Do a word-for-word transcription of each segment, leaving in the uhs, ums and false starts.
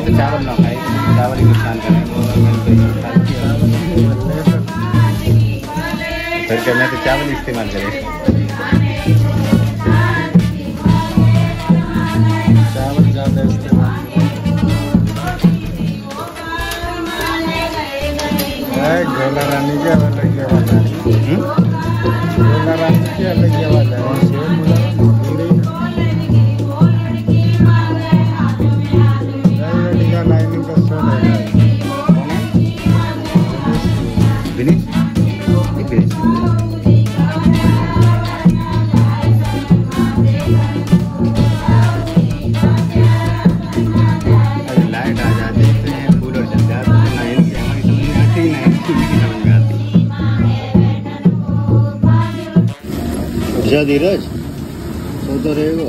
तो चावल ना खाए, चावल ही नुकसान करें। फिर करना तो चावल इस्तेमाल करें। चावल ज़्यादा इस्तेमाल गोला रानी की अलग की आवाज़ आ रही है। गोला रानी की अलग की आवाज़ आ रही है। लाइनिंग का शो है। बिनी लाइट आ जाती है, कूलर चल जाते हैं, ना इनकी हमारी समझ में आती ना इनकी समझ में आती। उठ जा धीरज, सो तो रहेगा।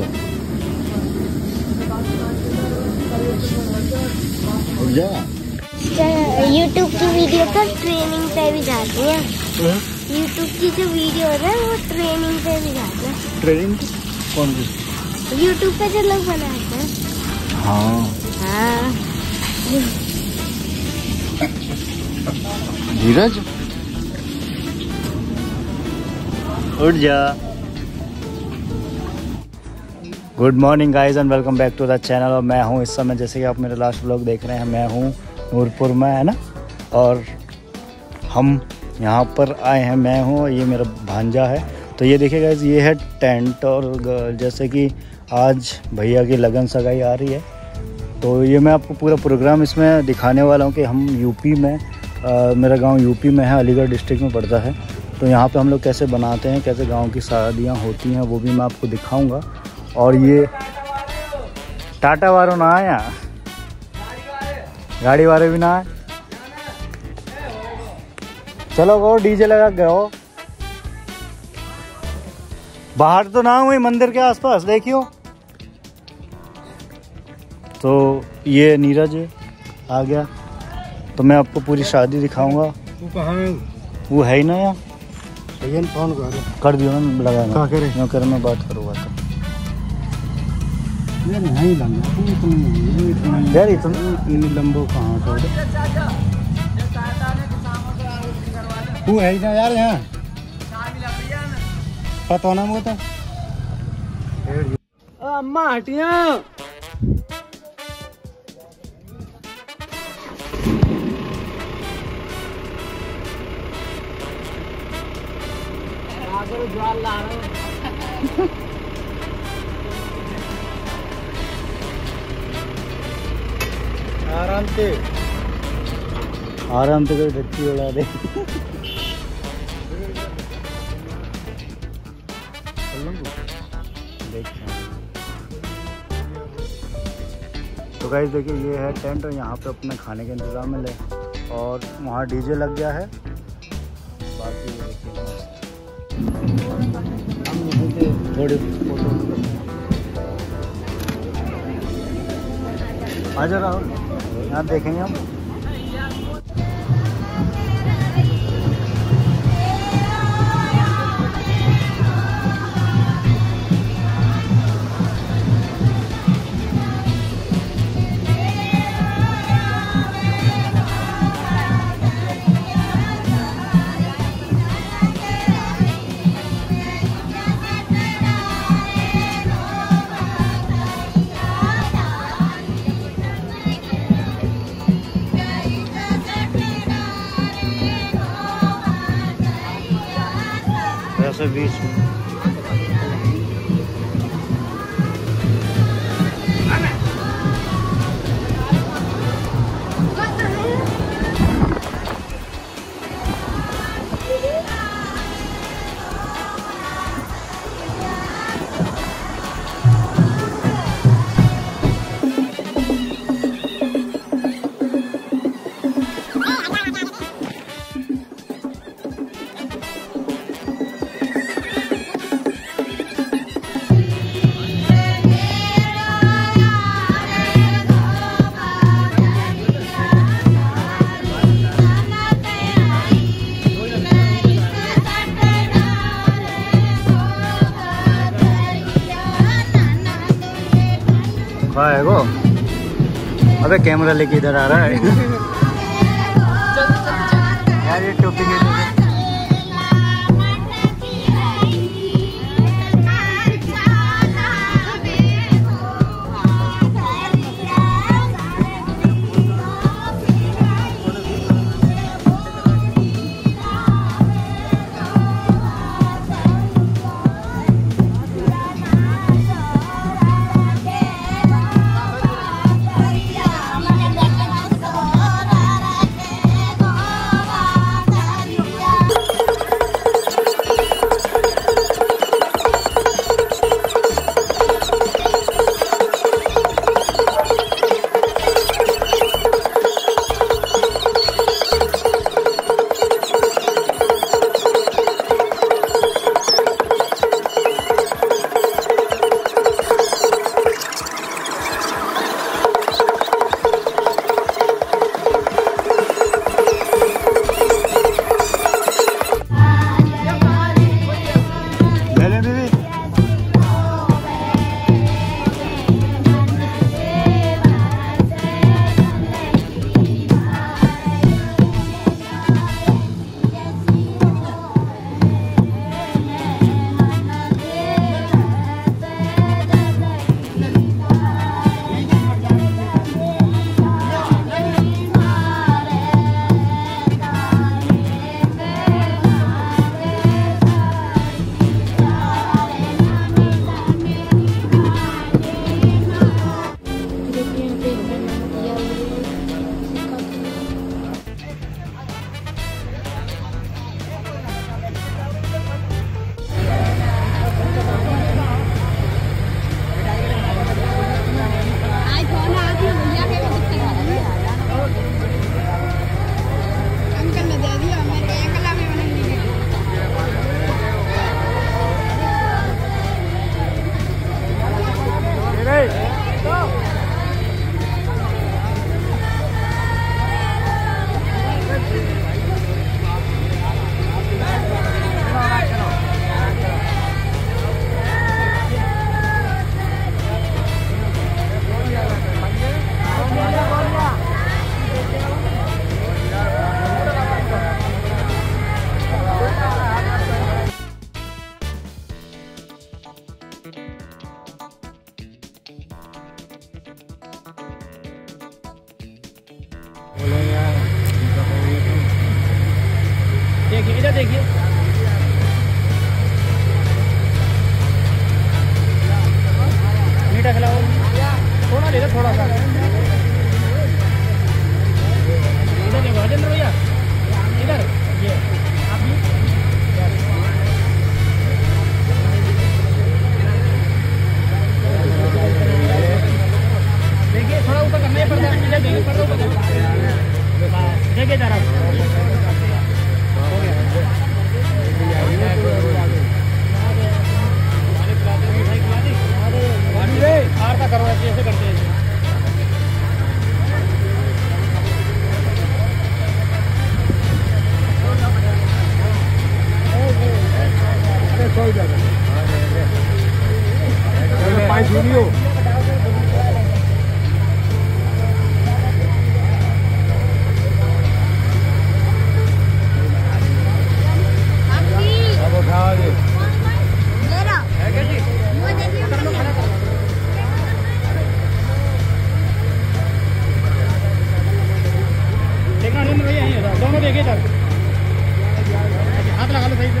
उठ जा। यूट्यूब की वीडियो पर ट्रेनिंग पे भी जाती हैं। यूट्यूब की जो वीडियो है वो ट्रेनिंग पे भी जाते हैं। ट्रेनिंग कौन सी? यूट्यूब पे जो लोग बनाते हैं। हाँ हाँ। धीरज उठ जा। Good morning guys and welcome back to the channel. और मैं हूँ इस समय, जैसे कि आप मेरे लास्ट व्लॉग देख रहे हैं, मैं हूँ नूरपुर में, है ना। और हम यहाँ पर आए हैं, मैं हूँ, ये मेरा भांजा है। तो ये देखिए गाइज, ये है टेंट। और जैसे कि आज भैया की लगन सगाई आ रही है, तो ये मैं आपको पूरा प्रोग्राम इसमें दिखाने वाला हूँ कि हम यूपी में, आ, मेरा गांव यूपी में है, अलीगढ़ डिस्ट्रिक्ट में पड़ता है। तो यहाँ पे हम लोग कैसे बनाते हैं, कैसे गांव की शादियाँ होती हैं, वो भी मैं आपको दिखाऊंगा। और ये टाटा वालों ना आया, गाड़ी वाले भी ना आए। चलो गो डीजे लगा गए हो। बाहर तो ना हुई, मंदिर के आसपास देखियो। तो ये नीरज आ गया, तो मैं आपको पूरी शादी दिखाऊंगा। वो कहाँ है? वो है ही ना यहाँ। फोन कर कर दियो ना, लगाना क्या करे? यूँ कर, मैं बात करूँगा तो यार नहीं लंबा, यार इतना इतनी लंबो कहाँ से? वो है ही ना यार यहाँ, पता ना मुझे तो। अम्मा हटिया। ज्वार ला रहे आराम से आराम से कोई धक्की उड़ा दे। तो गाइस देखिए, ये है टेंट और यहाँ पे अपने खाने के इंतजाम है। और वहाँ डीजे लग गया है। बाकी ये देखिए थोड़ी फोटो आ जा रहा हूँ, यहाँ देखेंगे हम। ऐसे बीच में खाएगो अबे कैमरा लेके इधर आ रहा है यार ये टोपी के देखिए इधर देखिए मीठा खिलाओ थोड़ा ले लो थोड़ा सा इधर देखो राजेंद्र भैया इधर ये आप भी देखिए थोड़ा ऊपर करना है पर्दा इधर देखिए पर्दा ऊपर देखिए जरा आरता करो ऐसे ऐसे करते हैं पाँच वीडियो दोनों देखिए सर हाथ लगा लो सही से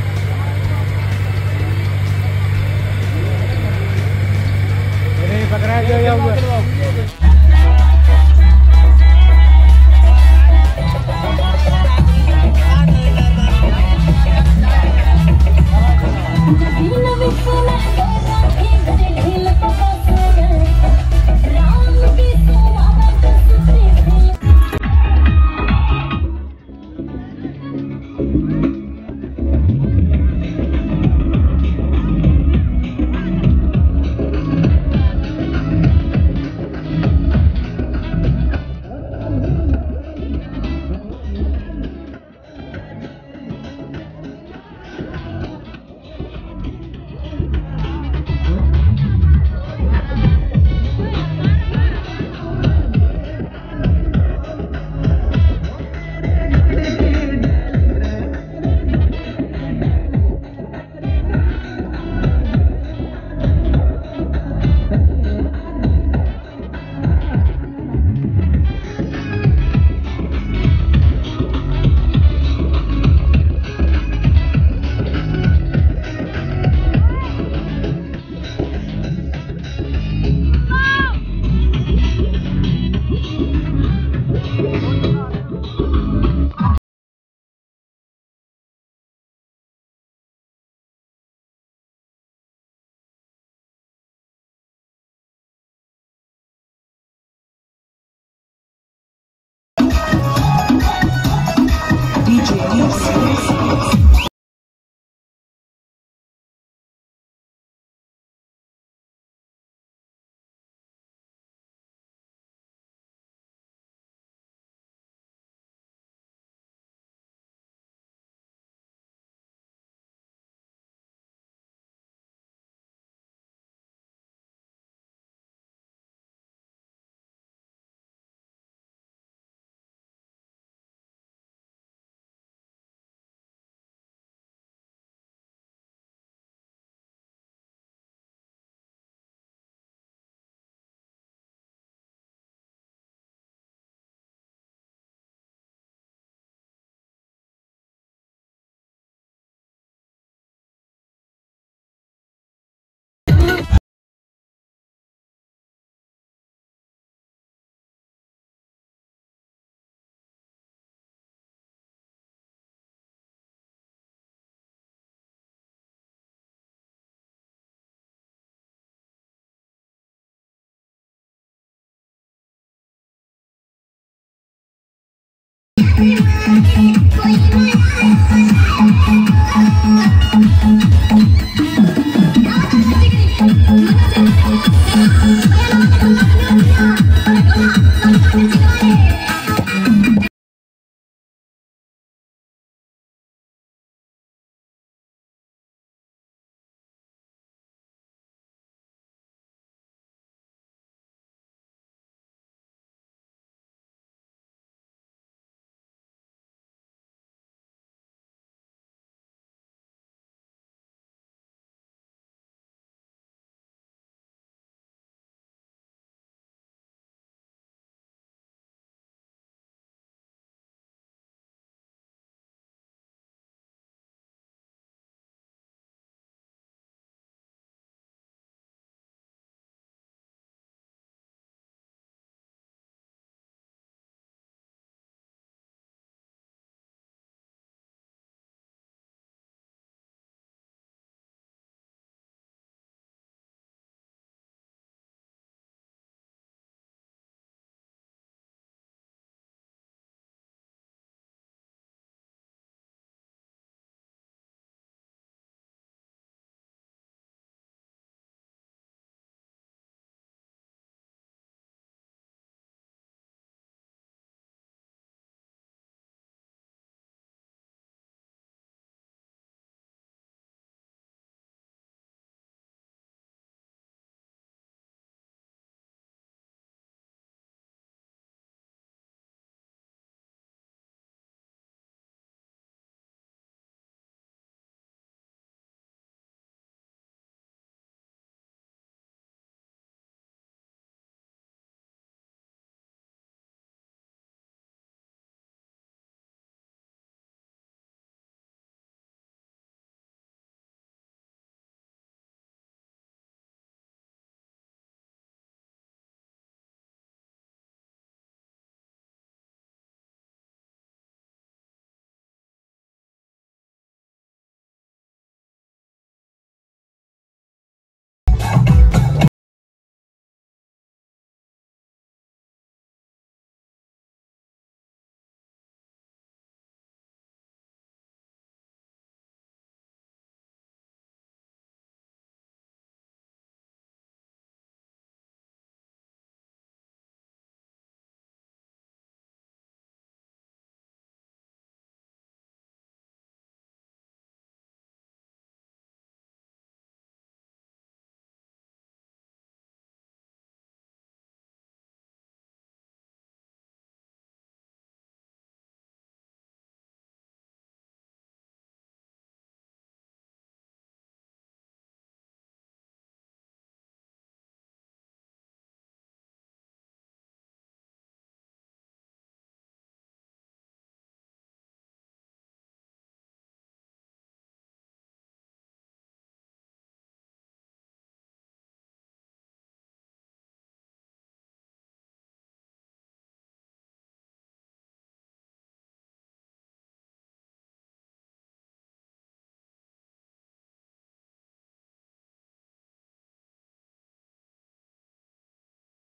पकड़ा है कोई